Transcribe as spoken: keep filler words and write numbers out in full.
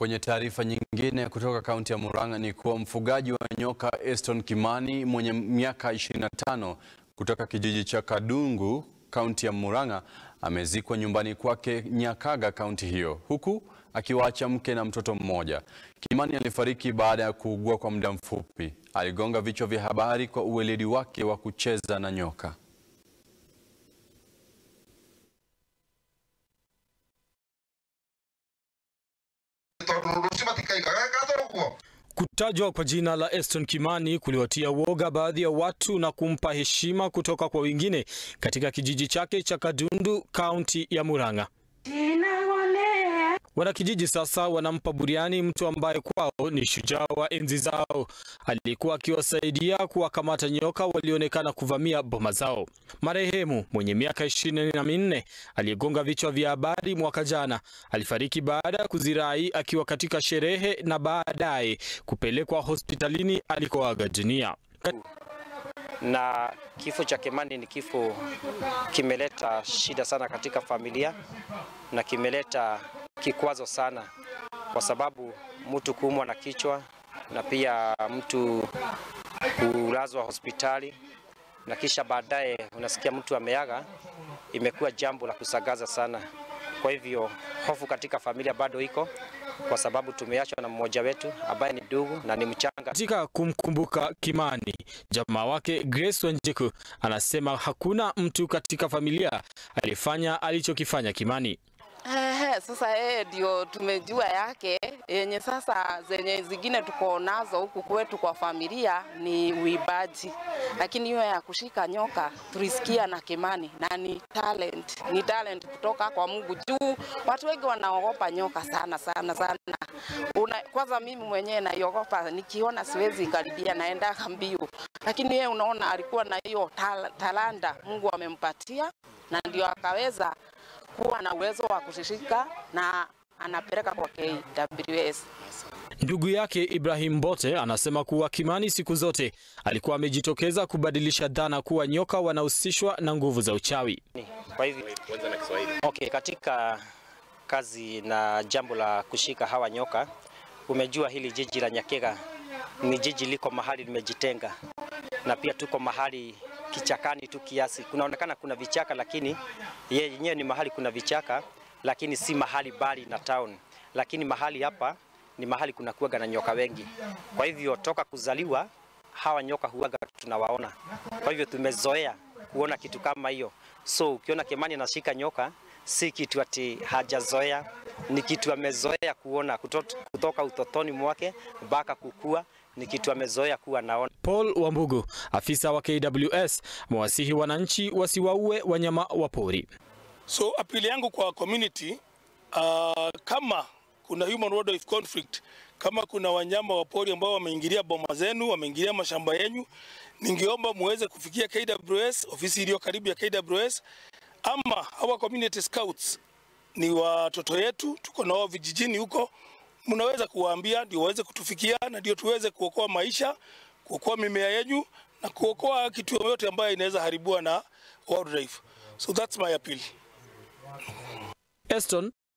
Kwenye taarifa nyingine kutoka kaunti ya Murang'a ni kuwa mfugaji wa nyoka Eston Kimani mwenye miaka ishirini na tano kutoka kijiji cha Kadundu, kaunti ya Murang'a, amezikwa nyumbani kwake Nyakaga, kaunti hiyo, huku akiwaacha mke na mtoto mmoja. Kimani alifariki baada ya kuugua kwa muda mfupi. Aligonga vichwa vya habari kwa weledi wake wa kucheza na nyoka. Kutajwa kwa jina la Eston Kimani kuliwatia woga baadhi ya watu na kumpa heshima kutoka kwa wengine katika kijiji chake cha Kadundu, kaunti ya Muranga. Wanakijiji sasa wanampa buriani mtu ambaye kwao ni shujaa wa enzi zao. Alikuwa akiwasaidia kuwakamata nyoka walionekana kuvamia boma zao. Marehemu mwenye miaka ishirini na minne aliyegonga vichwa vya habari mwaka jana alifariki baada ya kuzirai akiwa katika sherehe na baadaye kupelekwa hospitalini alikoaga dunia. Na kifo cha Kimani ni kifo kimeleta shida sana katika familia na kimeleta kikwazo sana, kwa sababu mtu kuumwa na kichwa na pia mtu kulazwa hospitali na kisha baadaye unasikia mtu ameaga, imekuwa jambo la kusagaza sana. Kwa hivyo hofu katika familia bado iko, kwa sababu tumeachwa na mmoja wetu ambaye ni ndugu na ni mchanga. Katika kumkumbuka Kimani, jamaa wake Grace Wanjiku anasema hakuna mtu katika familia alifanya alichokifanya Kimani. Eh, sasa eh ndio tumejua yake yenye sasa zenye zingine tuko nazo huku kwetu kwa familia ni uibaji, lakini hiyo ya kushika nyoka tulisikia na Kimani na ni talent, ni talent kutoka kwa Mungu juu. Watu wengi wanaogopa nyoka sana sana sana. Una, kwanza mimi mwenyewe naiogopa, nikiona siwezi karibia, naenda mbio, lakini yeye unaona alikuwa na hiyo tal talanta Mungu amempatia na ndio akaweza kuwa na uwezo wa kushika na anapeleka kwa K W S. Ndugu yake Ibrahim Bote anasema kuwa Kimani siku zote alikuwa amejitokeza kubadilisha dhana kuwa nyoka wanahusishwa na nguvu za uchawi. Kwa hivyo okay, katika kazi na jambo la kushika hawa nyoka, umejua hili jiji la Nyakaga ni jiji liko mahali limejitenga, na pia tuko mahali kichakani tu kiasi. Kunaonekana kuna vichaka, lakini yenyewe ni mahali kuna vichaka, lakini si mahali bali na town. Lakini mahali hapa ni mahali kuna kuwaga na nyoka wengi. Kwa hivyo toka kuzaliwa hawa nyoka huwaga tunawaona. Kwa hivyo tumezoea kuona kitu kama hiyo. So ukiona Kimani anashika nyoka, si kitu ati hajazoea, ni kitu amezoea kuona kutoka, kutoka utotoni mwake mpaka kukua, ni kitu amezoea kuwa naona. Paul Wambugu, afisa wa K W S, mwasihi wananchi wasiwaue wanyama wa pori. So apili yangu kwa community, uh, kama kuna human wildlife conflict, kama kuna wanyama wa pori ambao wameingilia boma zenu, wameingilia mashamba yenu, ningeomba muweze kufikia K W S, ofisi iliyo karibu ya K W S, ama hawa community scouts ni watoto yetu, tuko nao vijijini huko, mnaweza kuwaambia ndio waweze kutufikia na ndio tuweze kuokoa maisha, kuokoa mimea yenu na kuokoa kitu yoyote ambayo inaweza haribiwa na wildlife. So that's my appeal. Eston